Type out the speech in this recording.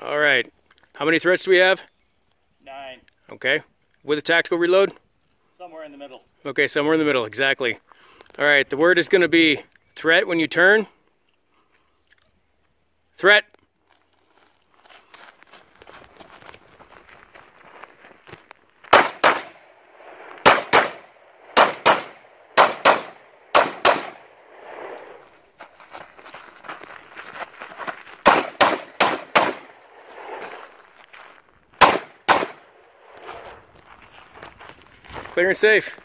All right. How many threats do we have? 9. Okay. With a tactical reload? Somewhere in the middle. Okay, somewhere in the middle, exactly. All right, the word is going to be threat when you turn. Threat. Clear and safe.